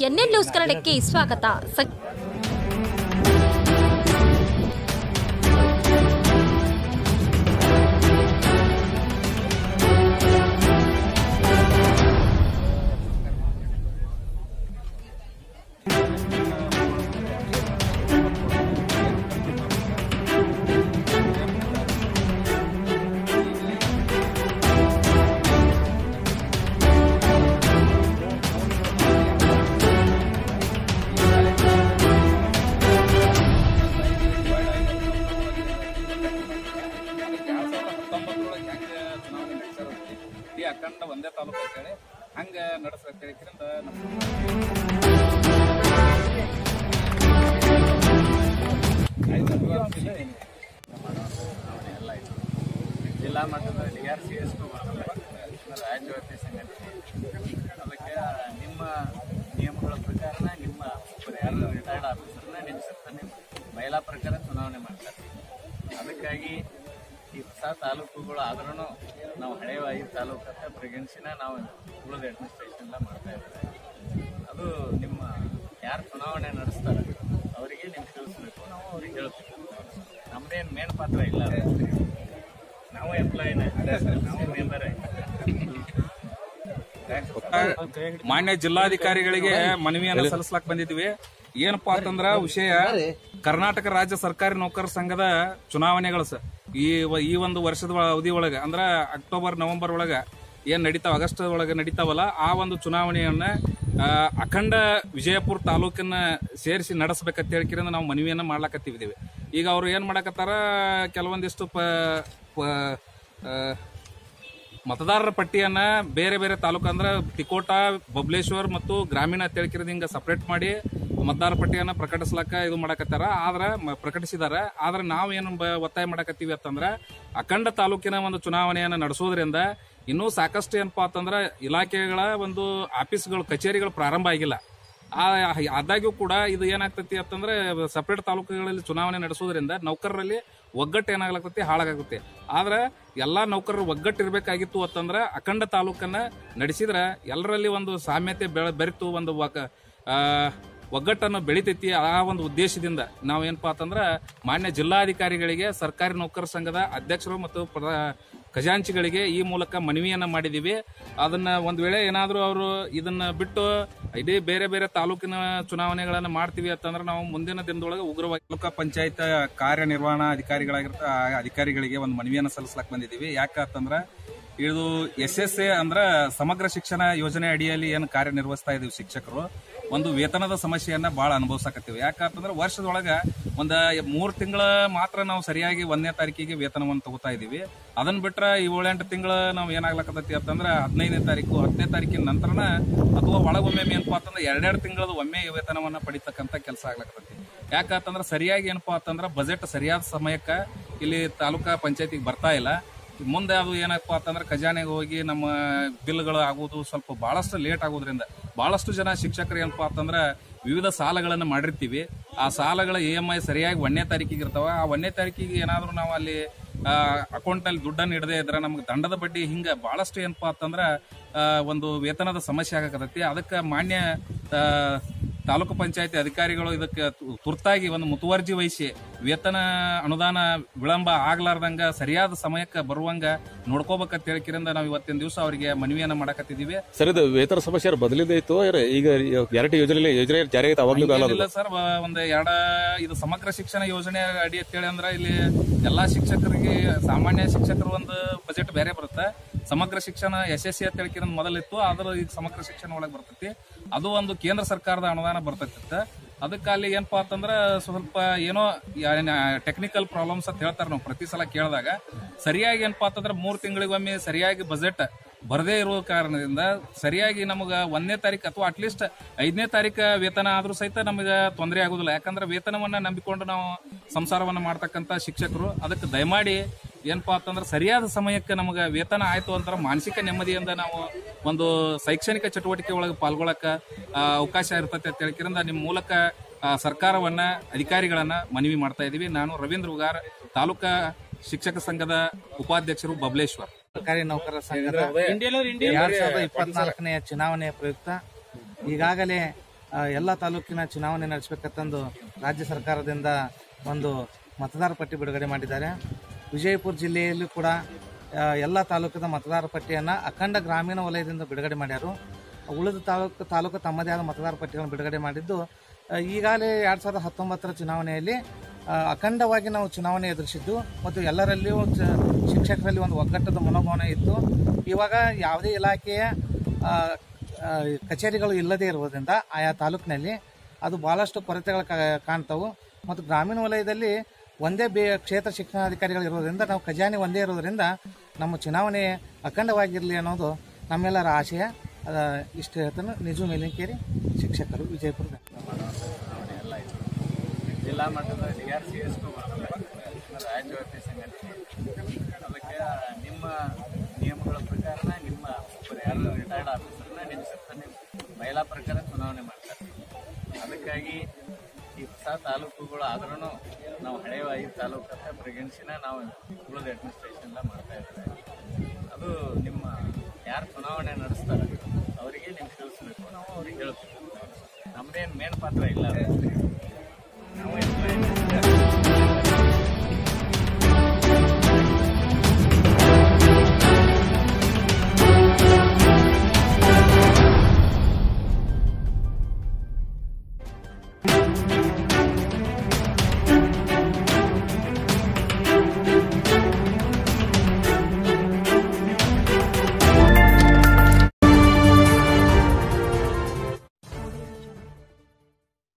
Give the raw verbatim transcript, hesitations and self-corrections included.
NN news ಕನ್ನಡಕ್ಕೆ ಸ್ವಾಗತ. ಅಖಂಡ ಒಂದೇ ತಾಲೂಕು ಅಂತೇಳಿ ಹಂಗ ನಡೆಸಕ್ಕಿಂತ ಜಿಲ್ಲಾ ಮಟ್ಟದ ಡಿ ಆರ್ ಸಿ ಎಸ್ ರಾಜ್ಯವತಿ ಸಂಘಟನೆ ಅದಕ್ಕೆ ನಿಮ್ಮ ನಿಯಮಗಳ ಪ್ರಕಾರ ನಿಮ್ಮ ಯಾರು ರಿಟೈರ್ಡ್ ಆಫೀಸರ್ನ ನೇಮಿಸಿರ್ತಾನೆ ಮಹಿಳಾ ಪ್ರಕಾರ ಚುನಾವಣೆ ಮಾಡ್ತಾರೆ. ಅದಕ್ಕಾಗಿ ಈ ಹೊಸ ತಾಲೂಕುಗಳು ಆದ್ರೂ ನಾವು ಹಳೆಯ ಐದು ತಾಲೂಕು ಅಂತ ಪರಿಗಣಿಸಿನ ನಾವು ಉಳಿದ ಅಡ್ಮಿನಿಸ್ಟ್ರೇಷನ್ ಎಲ್ಲ ಮಾಡ್ತಾ ಇದ್ದಾರೆ. ಅದು ನಿಮ್ಮ ಯಾರು ಚುನಾವಣೆ ನಡೆಸ್ತಾರೆ ಅವರಿಗೆ ನೀವು ತಿಳಿಸ್ಬೇಕು, ನಾವು ಅವ್ರಿಗೆ ಹೇಳ್ತೀವಿ. ನಮ್ದೇನು ಮೇನ್ ಪಾತ್ರ ಇಲ್ಲ, ನಾವು ಎಂಪ್ಲಾಯಿನ ನಾವು ಮೆಂಬರ್. ಮಾನ್ಯ ಜಿಲ್ಲಾಧಿಕಾರಿಗಳಿಗೆ ಮನವಿಯನ್ನು ಸಲ್ಲಿಸ್ಲಾಕ್ ಬಂದಿದ್ವಿ. ಏನಪ್ಪಾ ಅಂತಂದ್ರ ವಿಷಯ ಕರ್ನಾಟಕ ರಾಜ್ಯ ಸರ್ಕಾರಿ ನೌಕರರ ಸಂಘದ ಚುನಾವಣೆಗಳು ಸರ್ ಈ ಈ ಒಂದು ವರ್ಷದ ಅವಧಿ ಒಳಗ ಅಂದ್ರ ಅಕ್ಟೋಬರ್ ನವೆಂಬರ್ ಒಳಗ ಏನ್ ನಡೀತಾವ, ಆಗಸ್ಟ್ ಒಳಗೆ ನಡೀತಾವಲ್ಲ, ಆ ಒಂದು ಚುನಾವಣೆಯನ್ನ ಅಖಂಡ ವಿಜಯಪುರ ತಾಲೂಕನ್ನ ಸೇರಿಸಿ ನಡೆಸಬೇಕಂತ ಹೇಳಿಕಿರಿಂದ ನಾವು ಮನವಿಯನ್ನ ಮಾಡ್ಲಾಕತ್ತಿದ್ದೀವಿ. ಈಗ ಅವ್ರು ಏನ್ ಮಾಡಕತ್ತಾರ, ಕೆಲವೊಂದಿಷ್ಟು ಪ ಮತದಾರರ ಪಟ್ಟಿಯನ್ನ ಬೇರೆ ಬೇರೆ ತಾಲೂಕು ಅಂದ್ರೆ ತಿಕೋಟ, ಬಬಲೇಶ್ವರ್ ಮತ್ತು ಗ್ರಾಮೀಣ ತಿಳಿಕಿರದ ಹಿಂಗ ಸಪರೇಟ್ ಮಾಡಿ ಮತದಾರರ ಪಟ್ಟಿಯನ್ನ ಪ್ರಕಟಿಸ್ಲಕ್ಕ ಇದು ಮಾಡಕತ್ತಾರ. ಆದ್ರ ಪ್ರಕಟಿಸಿದಾರ. ಆದ್ರೆ ನಾವೇನು ಒತ್ತಾಯ ಮಾಡಕತ್ತೀವಿ ಅಂತಂದ್ರ ಅಖಂಡ ತಾಲೂಕಿನ ಒಂದು ಚುನಾವಣೆಯನ್ನ ನಡೆಸೋದ್ರಿಂದ ಇನ್ನೂ ಸಾಕಷ್ಟು ಏನಪ್ಪಾ ಅಂತಂದ್ರ ಇಲಾಖೆಗಳ ಒಂದು ಆಫೀಸ್ಗಳು, ಕಚೇರಿಗಳು ಪ್ರಾರಂಭ ಆಗಿಲ್ಲ. ಆದಾಗ್ಯೂ ಕೂಡ ಇದು ಏನಾಗ್ತತಿ ಅಂತಂದ್ರೆ ಸಪರೇಟ್ ತಾಲೂಕುಗಳಲ್ಲಿ ಚುನಾವಣೆ ನಡೆಸೋದ್ರಿಂದ ನೌಕರರಲ್ಲಿ ಒಗ್ಗಟ್ಟು ಏನಾಗ್ಲಕತ್ತಿ, ಹಾಳಾಗತ್ತೆ. ಆದ್ರೆ ಎಲ್ಲಾ ನೌಕರರು ಒಗ್ಗಟ್ಟು ಇರ್ಬೇಕಾಗಿತ್ತು ಅಂತಂದ್ರ ಅಖಂಡ ತಾಲೂಕನ್ನ ನಡೆಸಿದ್ರ ಎಲ್ಲರಲ್ಲಿ ಒಂದು ಸಾಮ್ಯತೆ ಬೆರೆತು ಒಂದು ಒಗ್ಗಟ್ಟನ್ನು ಬೆಳಿತೈತಿ. ಆ ಒಂದು ಉದ್ದೇಶದಿಂದ ನಾವೇನಪ್ಪಾ ಅಂತಂದ್ರ ಮಾನ್ಯ ಜಿಲ್ಲಾಧಿಕಾರಿಗಳಿಗೆ, ಸರ್ಕಾರಿ ನೌಕರ ಸಂಘದ ಅಧ್ಯಕ್ಷರು ಮತ್ತು ಖಜಾಂಚಿಗಳಿಗೆ ಈ ಮೂಲಕ ಮನವಿಯನ್ನ ಮಾಡಿದೀವಿ. ಅದನ್ನ ಒಂದ್ ವೇಳೆ ಏನಾದ್ರೂ ಅವರು ಇದನ್ನ ಬಿಟ್ಟು ಇಡೀ ಬೇರೆ ಬೇರೆ ತಾಲೂಕಿನ ಚುನಾವಣೆಗಳನ್ನ ಮಾಡ್ತೀವಿ ಅಂತಂದ್ರೆ ನಾವು ಮುಂದಿನ ದಿನದೊಳಗೆ ಉಗ್ರವಾಗಿ ತಾಲೂಕಾ ಪಂಚಾಯತ್ ಕಾರ್ಯನಿರ್ವಹಣಾ ಅಧಿಕಾರಿಗಳಾಗಿರ್ತ ಅಧಿಕಾರಿಗಳಿಗೆ ಒಂದು ಮನವಿಯನ್ನ ಸಲ್ಲಿಸ್ಲಾಕ್ ಬಂದಿದ್ದೀವಿ. ಯಾಕಂತಂದ್ರ ಇದು ಎಸ್ ಎಸ್ ಎ ಅಂದ್ರ ಸಮಗ್ರ ಶಿಕ್ಷಣ ಯೋಜನೆ ಅಡಿಯಲ್ಲಿ ಏನು ಕಾರ್ಯನಿರ್ವಹಿಸ್ತಾ ಇದೀವಿ ಶಿಕ್ಷಕರು, ಒಂದು ವೇತನದ ಸಮಸ್ಯೆಯನ್ನ ಬಹಳ ಅನುಭವಿಸಕತ್ತೀವಿ. ಯಾಕಂತಂದ್ರೆ ವರ್ಷದೊಳಗ ಒಂದ ಮೂರ್ ತಿಂಗಳ ಮಾತ್ರ ನಾವು ಸರಿಯಾಗಿ ಒಂದನೇ ತಾರೀಕಿಗೆ ವೇತನವನ್ನು ತಗೋತಾ ಇದೀವಿ. ಅದನ್ನ ಬಿಟ್ರ ಏಳೆಂಟು ತಿಂಗಳ ನಾವು ಏನಾಗ್ಲಕತ್ತೈತಿ ಅಂತಂದ್ರ ಹದಿನೈದನೇ ತಾರೀಕು ಹತ್ತನೇ ತಾರೀಕಿನ ನಂತರನ ಅಥವಾ ಒಳಗೊಮ್ಮೆ ಏನಪ್ಪಾ ಅಂತಂದ್ರೆ ಎರಡೆರಡು ತಿಂಗಳದ ಒಮ್ಮೆ ವೇತನವನ್ನ ಪಡಿತಕ್ಕಂತ ಕೆಲಸ ಆಗ್ಲಕತ್ತೈತಿ. ಯಾಕಂತಂದ್ರ ಸರಿಯಾಗಿ ಏನಪ್ಪಾ ಅಂತಂದ್ರ ಬಜೆಟ್ ಸರಿಯಾದ ಸಮಯಕ್ಕ ಇಲ್ಲಿ ತಾಲೂಕಾ ಪಂಚಾಯತಿಗೆ ಬರ್ತಾ ಇಲ್ಲ. ಮುಂದೆ ಅದು ಏನಪ್ಪಾ ಅಂತಂದ್ರೆ ಖಜಾನೆಗೆ ಹೋಗಿ ನಮ್ಮ ಬಿಲ್ಗಳು ಆಗುವುದು ಸ್ವಲ್ಪ ಬಹಳಷ್ಟು ಲೇಟ್ ಆಗೋದ್ರಿಂದ ಬಹಳಷ್ಟು ಜನ ಶಿಕ್ಷಕರು ಏನಪ್ಪಾ ಅಂತಂದ್ರ ವಿವಿಧ ಸಾಲಗಳನ್ನು ಮಾಡಿರ್ತೀವಿ. ಆ ಸಾಲಗಳ ಇ ಎಂ ಐ ಸರಿಯಾಗಿ ಒಂದನೇ ತಾರೀಕಿಗೆ ಇರ್ತಾವ. ಆ ಒಂದನೇ ತಾರೀಕಿಗೆ ಏನಾದ್ರೂ ನಾವು ಅಲ್ಲಿ ಅಕೌಂಟ್ ಅಲ್ಲಿ ದುಡ್ಡನ್ನು ಇಡದೇ ಇದ್ರೆ ನಮ್ಗೆ ದಂಡದ ಬಡ್ಡಿ ಹಿಂಗ ಬಹಳಷ್ಟು ಏನಪ್ಪಾ ಅಂತಂದ್ರ ಒಂದು ವೇತನದ ಸಮಸ್ಯೆ ಆಗಕತ್ತೈತಿ. ಅದಕ್ಕೆ ಮಾನ್ಯ ತಾಲೂಕು ಪಂಚಾಯತಿ ಅಧಿಕಾರಿಗಳು ಇದಕ್ಕೆ ತುರ್ತಾಗಿ ಒಂದು ಮುತುವರ್ಜಿ ವಹಿಸಿ ವೇತನ ಅನುದಾನ ವಿಳಂಬ ಆಗ್ಲಾರ್ದಂಗ ಸರಿಯಾದ ಸಮಯಕ್ಕೆ ಬರುವಂಗ ನೋಡ್ಕೋಬೇಕಂತ ಹೇಳಿಕಿರಿಂದ ನಾವು ಇವತ್ತಿನ ದಿವಸ ಅವರಿಗೆ ಮನವಿಯನ್ನ ಮಾಡಕತ್ತಿದೀವಿ. ಸರ್, ಇದು ವೇತನ ಸಮಸ್ಯೆ ಬದಲಿದೆ ಇತ್ತು ಈಗ ಗ್ಯಾರಂಟಿ ಯೋಜನೆ ಯೋಜನೆ ಜಾರಿಗೆ ಇಲ್ಲ ಸರ್. ಒಂದ್ ಎರಡ ಇದು ಸಮಗ್ರ ಶಿಕ್ಷಣ ಯೋಜನೆ ಅಡಿ ಅಂತೇಳಿ ಅಂದ್ರೆ ಇಲ್ಲಿ ಎಲ್ಲಾ ಶಿಕ್ಷಕರಿಗೆ, ಸಾಮಾನ್ಯ ಶಿಕ್ಷಕರು ಒಂದು ಬಜೆಟ್ ಬೇರೆ ಬರುತ್ತೆ. ಸಮಗ್ರ ಶಿಕ್ಷಣ ಎಸ್ ಎಸ್ ಸಿ ಅಂತ ಹೇಳಿಕಿರ ಮೊದಲಿತ್ತು, ಆದ್ರೆ ಈಗ ಸಮಗ್ರ ಶಿಕ್ಷಣ ಒಳಗೆ ಬರ್ತೈತಿ. ಅದು ಒಂದು ಕೇಂದ್ರ ಸರ್ಕಾರದ ಅನುದಾನ ಬರ್ತೈತಿ. ಅದಕ್ಕೆ ಅಲ್ಲಿ ಏನಪ್ಪಾ ಅಂತಂದ್ರ ಸ್ವಲ್ಪ ಏನೋ ಟೆಕ್ನಿಕಲ್ ಪ್ರಾಬ್ಲಮ್ಸ್ ಅಂತ ಹೇಳ್ತಾರೆ. ನಾವು ಪ್ರತಿ ಸಲ ಕೇಳಿದಾಗ ಸರಿಯಾಗಿ ಏನಪ್ಪಾ ಅಂತಂದ್ರೆ ಮೂರ್ ತಿಂಗಳಿಗೊಮ್ಮೆ ಸರಿಯಾಗಿ ಬಜೆಟ್ ಬರದೇ ಇರುವ ಕಾರಣದಿಂದ ಸರಿಯಾಗಿ ನಮಗ ಒಂದನೇ ತಾರೀಕು ಅಥವಾ ಅಟ್ಲೀಸ್ಟ್ ಐದನೇ ತಾರೀಕು ವೇತನ ಆದ್ರೂ ಸಹಿತ ನಮಗೆ ತೊಂದರೆ ಆಗುದಿಲ್ಲ. ಯಾಕಂದ್ರೆ ವೇತನವನ್ನ ನಂಬಿಕೊಂಡು ನಾವು ಸಂಸಾರವನ್ನ ಮಾಡ್ತಕ್ಕಂತ ಶಿಕ್ಷಕರು. ಅದಕ್ಕೆ ದಯಮಾಡಿ ಏನಪ್ಪಾ ಅಂತಂದ್ರೆ ಸರಿಯಾದ ಸಮಯಕ್ಕೆ ನಮಗೆ ವೇತನ ಆಯ್ತು ಅಂತಾರೆ ಮಾನಸಿಕ ನೆಮ್ಮದಿಯಿಂದ ನಾವು ಒಂದು ಶೈಕ್ಷಣಿಕ ಚಟುವಟಿಕೆ ಒಳಗೆ ಪಾಲ್ಗೊಳ್ಳಕ ಅವಕಾಶ ಇರ್ತೈತೆ ಅಂತ ಹೇಳಿಕಿರಿಂದ ನಿಮ್ಮ ಮೂಲಕ ಸರ್ಕಾರವನ್ನ, ಅಧಿಕಾರಿಗಳನ್ನ ಮನವಿ ಮಾಡ್ತಾ ಇದೀವಿ. ನಾನು ರವೀಂದ್ರ ಉಗಾರ್, ತಾಲೂಕಾ ಶಿಕ್ಷಕ ಸಂಘದ ಉಪಾಧ್ಯಕ್ಷರು, ಬಬಲೇಶ್ವರ್. ಸರ್ಕಾರಿ ನೌಕರರ ಸಂಘದ ಎರಡ್ ಸಾವಿರದ ಇಪ್ಪತ್ನಾಲ್ಕನೆಯ ಚುನಾವಣೆಯ ಪ್ರಯುಕ್ತ ಈಗಾಗಲೇ ಎಲ್ಲ ತಾಲೂಕಿನ ಚುನಾವಣೆ ನಡೆಸಬೇಕಂತಂದು ರಾಜ್ಯ ಸರ್ಕಾರದಿಂದ ಒಂದು ಮತದಾರ ಪಟ್ಟಿ ಬಿಡುಗಡೆ ಮಾಡಿದ್ದಾರೆ. ವಿಜಯಪುರ ಜಿಲ್ಲೆಯಲ್ಲೂ ಕೂಡ ಎಲ್ಲ ತಾಲೂಕಿನ ಮತದಾರ ಪಟ್ಟಿಯನ್ನು ಅಖಂಡ ಗ್ರಾಮೀಣ ವಲಯದಿಂದ ಬಿಡುಗಡೆ ಮಾಡ್ಯಾರು. ಉಳಿದ ತಾಲೂಕು ತಾಲೂಕು ತಮ್ಮದೇ ಆದ ಮತದಾರ ಪಟ್ಟಿಗಳನ್ನು ಬಿಡುಗಡೆ ಮಾಡಿದ್ದು, ಈಗಾಗಲೇ ಎರಡು ಸಾವಿರದ ಹತ್ತೊಂಬತ್ತರ ಚುನಾವಣೆಯಲ್ಲಿ ಅಖಂಡವಾಗಿ ನಾವು ಚುನಾವಣೆ ಎದುರಿಸಿದ್ದು ಮತ್ತು ಎಲ್ಲರಲ್ಲಿಯೂ ಶಿಕ್ಷಕರಲ್ಲಿ ಒಂದು ಒಗ್ಗಟ್ಟದ ಮನೋಭಾವನೆ ಇತ್ತು. ಇವಾಗ ಯಾವುದೇ ಇಲಾಖೆಯ ಕಚೇರಿಗಳು ಇಲ್ಲದೇ ಇರುವುದರಿಂದ ಆಯಾ ತಾಲೂಕಿನಲ್ಲಿ ಅದು ಭಾಳಷ್ಟು ಕೊರತೆಗಳು ಕಾಣ್ತವೆ. ಮತ್ತು ಗ್ರಾಮೀಣ ವಲಯದಲ್ಲಿ ಒಂದೇ ಬೇ ಕ್ಷೇತ್ರ ಶಿಕ್ಷಣಾಧಿಕಾರಿಗಳು ಇರೋದ್ರಿಂದ ನಾವು ಖಜಾನೆ ಒಂದೇ ಇರೋದ್ರಿಂದ ನಮ್ಮ ಚುನಾವಣೆ ಅಖಂಡವಾಗಿರಲಿ ಅನ್ನೋದು ನಮ್ಮೆಲ್ಲರ ಆಶಯ. ಇಷ್ಟು ಹೇಳ್ತಾನೆ. ನಿಜು ಮೇಲಿನಕೇರಿ, ಶಿಕ್ಷಕರು, ವಿಜಯಪುರದ. ಎಲ್ಲ ಇತ್ತು. ಜಿಲ್ಲಾ ಮಟ್ಟದ ಡಿ ಆರ್ ಸಿ ಎಸ್ ರಾಜ್ಯವರ್ತಿ ಸಂಘಟನೆ. ಅದಕ್ಕೆ ನಿಮ್ಮ ನಿಯಮಗಳ ಪ್ರಕಾರ ನಿಮ್ಮ ಯಾರು ರಿಟೈರ್ಡ್ ಆಫೀಸರ್ನ ನೇಮಿಸಿರ್ತಾನೆ ಮಹಿಳಾ ಪ್ರಕಾರ ಚುನಾವಣೆ ಮಾಡ್ತಾರೆ. ಅದಕ್ಕಾಗಿ ಈ ಹೊಸ ತಾಲೂಕುಗಳು ಆದ್ರೂ ನಾವು ಹಳೆಯ ಐದು ತಾಲೂಕು ಅಂತ ಪರಿಗಣಿಸಿನ ನಾವು ಉಳಿದ ಅಡ್ಮಿನಿಸ್ಟ್ರೇಷನ್ ಮಾಡ್ತಾ ಇದ್ದೇವೆ. ಅದು ನಿಮ್ಮ ಯಾರು ಚುನಾವಣೆ ನಡೆಸ್ತಾರೆ ಅವರಿಗೆ ನೀವು ತಿಳಿಸ್ಬೇಕು, ನಾವು ಅವ್ರಿಗೆ ಹೇಳ್ತೀವಿ. ನಮ್ಮದೇನು ಮೇನ್ ಪಾತ್ರ ಇಲ್ಲ.